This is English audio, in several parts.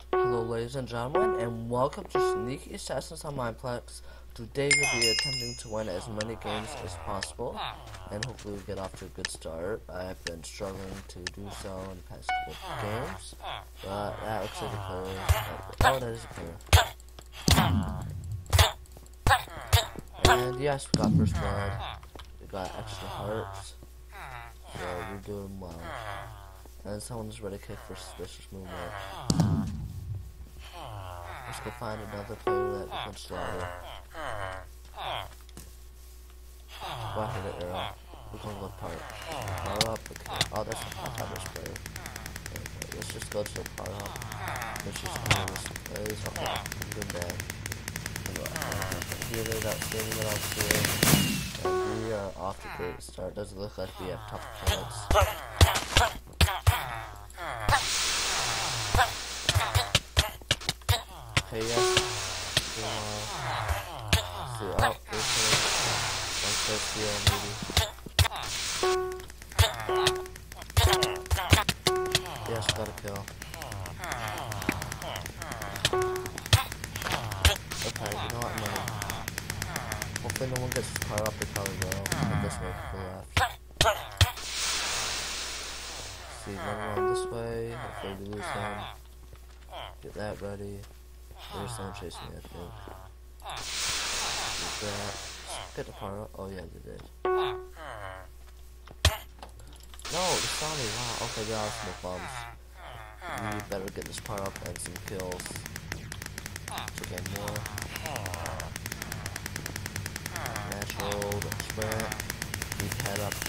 Hello ladies and gentlemen, and welcome to Sneaky Assassins on Mineplex. Today we'll be attempting to win as many games as possible, and hopefully we get off to a good start. I've been struggling to do so in the past couple of games, but that looks like a player. Oh, that is a player. And yes, we got first blood. We got extra hearts, so we're doing well. And someone's ready to kick for suspicious movement. Let's go find another player that we can slaughter. Go ahead and arrow. We're gonna go power up. Okay. Oh, that's a top player. Okay, let's just go to the power up. Let's just go to this place. Okay, I'm doing bad. Here it out, standing it out here. And we are off to a great start. Doesn't look like we have top points. Okay, yes. See, oh, there's one first here, maybe. Yes, got a kill. Okay, you know what, I'm running. Hopefully no one gets this car up, they probably will. And this way, to the left. See, run around this way, hopefully we lose them. Get that ready. There's someone chasing me, I think. Get that. Get the power up. Oh yeah, they did. No, they saw me. Wow. Okay, they are smoke bombs. We better get this power up and some kills to get more. Natural sprint. Keep head up.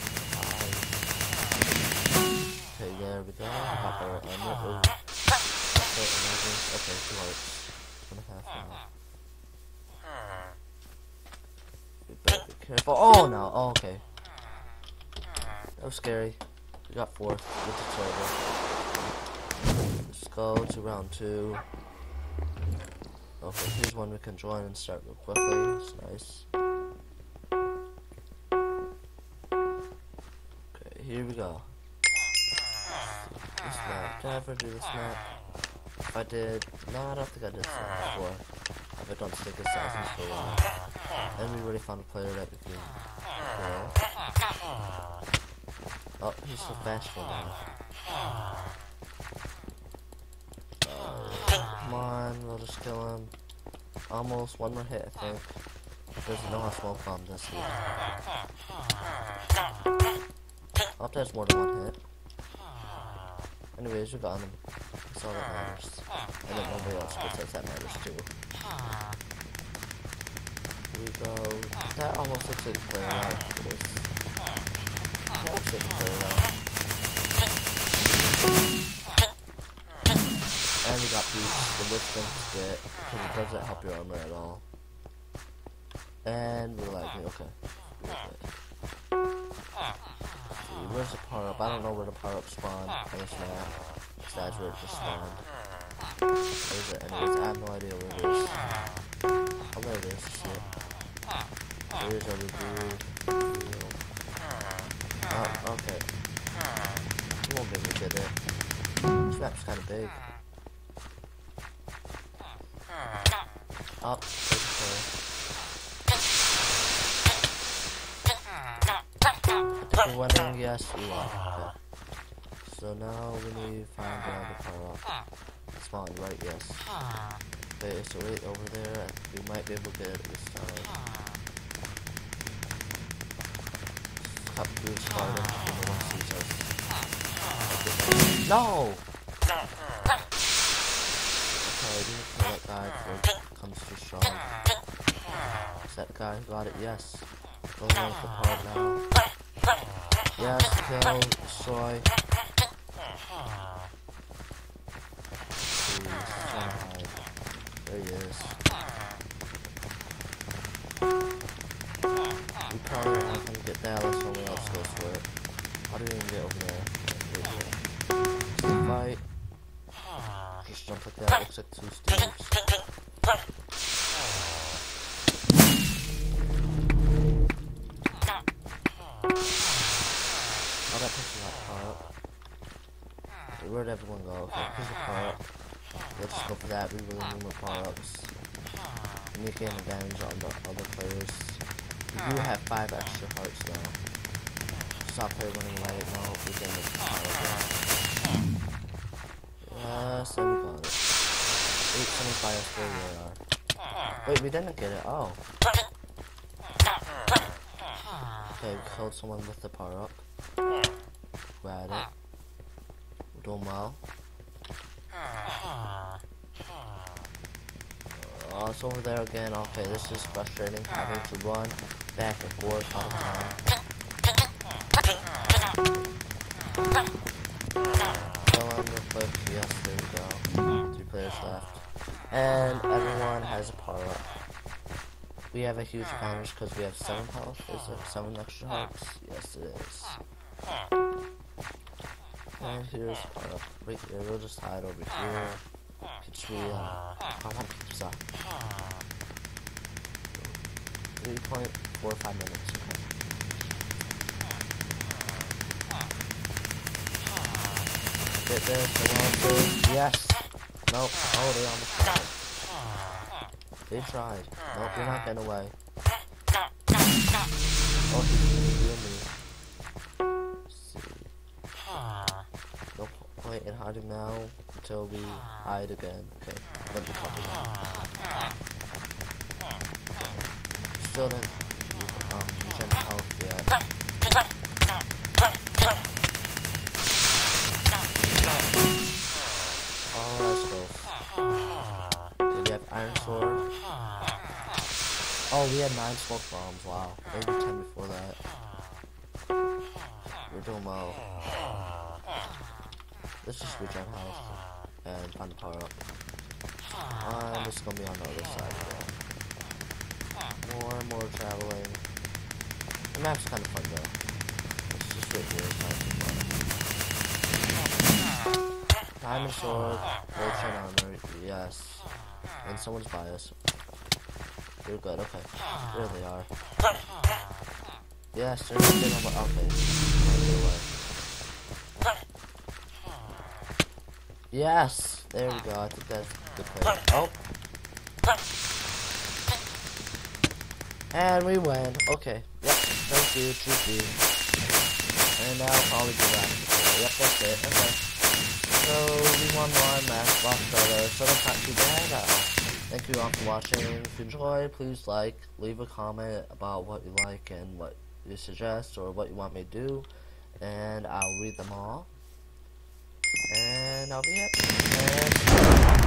Okay, there we go. Hop our armor. Okay, 2 hearts. 1.5 now. We better be careful. Oh no! Oh, okay. That was scary. We got 4th. Let's go to round 2. Okay, here's one we can join and start real quickly. It's nice. Okay, here we go. This map. Did I ever do this map? If I did, no, I don't think I did this before. I've done stick assassins for a while. And we already found a player that we can kill. Oh, he's so bashful now. Come on, we'll just kill him. Almost, 1 more hit, I think. Doesn't know how smoke bomb does he? I hope there's more than 1 hit. Anyways, we got him. That's all that matters. And then nobody else gets us, that matters too. Here we go. That almost looks like a player out for this. That looks like a player out. And we got the wisdom to get, because it doesn't help your armor at all. And we're lagging, okay. Where's the power up? I don't know where the power up spawned on this map. That's where it just spawned. Where's it? Anyways, I have no idea where it is. Oh, there it is. Shit. Here's our review. Oh, okay. You won't be able to get it. This map's kind of big. Oh, there's a player. We're winning, yes, we are. Okay. So now we need to find the power up. Spawn, right, yes. Okay, so right over there, we might be able to get it this time. Cut through Spartan, no one sees us. No! Okay, we need to kill that guy before it comes too strong. Is that guy who got it? Yes. Going on with the part now. Yes, kill, destroy. There he is. We probably are not gonna get that unless someone else goes for it. How do we even get over there? Just fight. Just jump like that, looks like 2 Steves. That person got power up. Where'd everyone go? Okay, here's the power up. let's go for that. We really need more power-ups. We need to gain advantage on the other players. We do have 5 extra hearts now. Stop player running light. No, we can make the power-up. Yes, and we got it. 875, there we are. Wait, we didn't get it. Oh. Okay, we killed someone with the power-up. Grab it. We're doing well. Oh, it's over there again. Okay, this is frustrating, having to run back and forth all the time. Kill him real quick. Yes, there we go. 3 players left. And everyone has a power-up. We have a huge advantage because we have 7 health. Is it 7 extra hearts? Yes, it is. And here's power-up right here. We'll just hide over here. Pitch me, I want pizza. 3.45 minutes. Get there, come on, yes! Nope, oh, they almost tried. They tried. Nope, you're not getting away. Oh, he's doing me. Let's see. No point in hiding now until we hide again. Okay, let me copy that. Still didn't use any health yet. Oh, that's close. Did we have iron sword? Oh, we had 9 smoke bombs. Wow, maybe 10 before that. We're doing well. Let's just regen health and find the power up. And this is gonna be on the other side again. More and more traveling. The map's kind of fun though. Let's just wait here. It's not too fun. Diamond sword, gold chain armor, yes. And someone's by us. You're good, okay. There they are. Yes, they're not getting over. Okay. Get away. Yes! There we go. I think that's the play. Oh! And we win. Okay. Yep. Thank you. GG. And now I'll probably do that. Yep, that's it. Okay. So, we won one match, lost other, so that's not too bad. Thank you all for watching. If you enjoyed, please leave a comment about what you like and what you suggest or what you want me to do. And I'll read them all. And that'll be it. And